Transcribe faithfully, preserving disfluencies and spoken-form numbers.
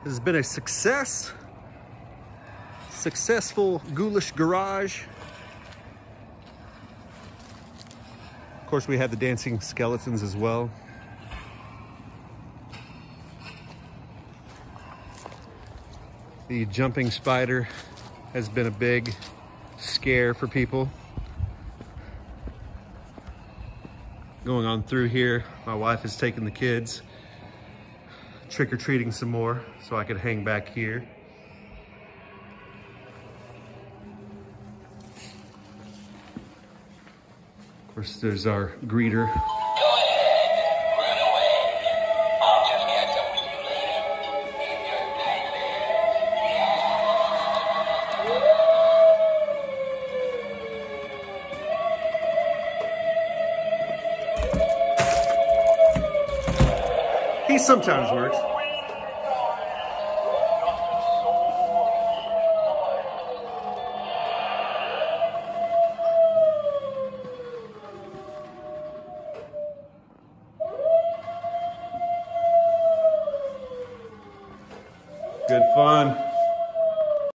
This has been a success. Successful ghoulish garage. Of course, we had the dancing skeletons as well. The jumping spider has been a big scare for people. Going on through here, my wife has taken the kids trick-or-treating some more so I could hang back here. Of course, there's our greeter. He sometimes works. Good fun.